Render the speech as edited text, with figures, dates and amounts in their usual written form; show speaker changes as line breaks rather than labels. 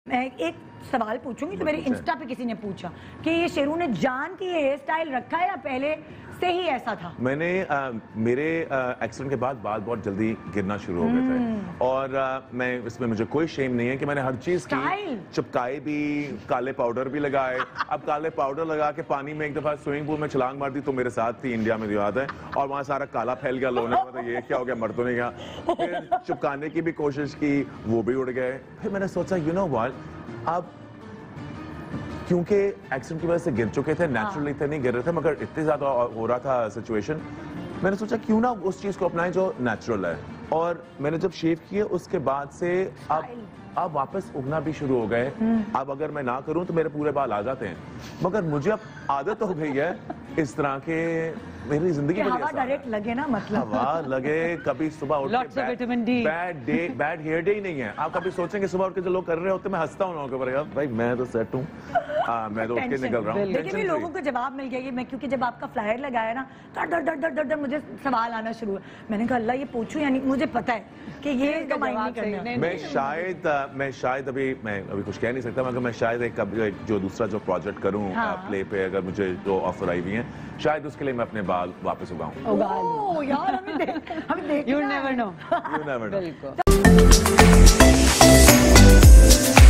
मैं एक सवाल पूछूंगी तो मेरे इंस्टा पे किसी ने पूछा कि ये शेरू ने जान के हेयर स्टाइल रखा है या पहले से ही ऐसा था?
मैंने मेरे एक्सीडेंट के बाद बाल बहुत जल्दी गिरना शुरू हो गए थे और मैं इसमें मुझे कोई शेम नहीं है कि मैंने हर चीज की, चिपकाए भी, काले पाउडर भी लगाए। अब काले पाउडर लगा के पानी में एक दफा स्विमिंग पूल में छलांग मार दी तो मेरे साथ थी इंडिया में, जो याद है, और वहां सारा काला फैल गया। लोगों ने कहा ये क्या हो गया, मर तो नहीं गया। फिर चिपकाने की भी कोशिश की, वो भी उड़ गए। फिर मैंने सोचा यू नो व्हाट, अब क्योंकि एक्सीडेंट की वजह से गिर चुके थे, नेचुरली थे, नहीं गिर रहे थे, मगर इतनी ज्यादा हो रहा था सिचुएशन, मैंने सोचा क्यों ना उस चीज को अपनाएं जो नेचुरल है। और मैंने जब शेव किए उसके बाद से अब वापस उगना भी शुरू हो गए। अब अगर मैं ना करूं तो मेरे पूरे बाल आ जाते हैं, मगर मुझे अब आदत हो गई है इस तरह के। मेरी जिंदगी
हवा डायरेक्ट लगे ना, मतलब
हवा लगे। कभी सुबह उठ के बैड हेयर डे ही नहीं है। आप कभी सोचेंगे सुबह उठ के जो लोग कर रहे होते, मैं हंसता हूँ लोगों के, भाई मैं तो सेट हूँ, मैं तो उठ के निकल रहा हूँ।
लेकिन भी लोगों को जवाब मिल गया कि मैं, क्योंकि जब आपका फ्लायर लगाया ना तो डर डर डर डर डर मुझे सवाल आना शुरू हुआ। मैंने कहा अल्लाह ये पूछूं, यानी मुझे पता है कि ये तो माइंड नहीं करना।
मैं शायद अभी कुछ कह नहीं सकता, मगर मैं शायद एक जो दूसरा जो प्रोजेक्ट करूं प्ले पे, अगर मुझे जो ऑफर आई हुई है, शायद उसके लिए मैं अपने बाल वापस उगाऊं।
यार हमें देख
You never know.
You never know.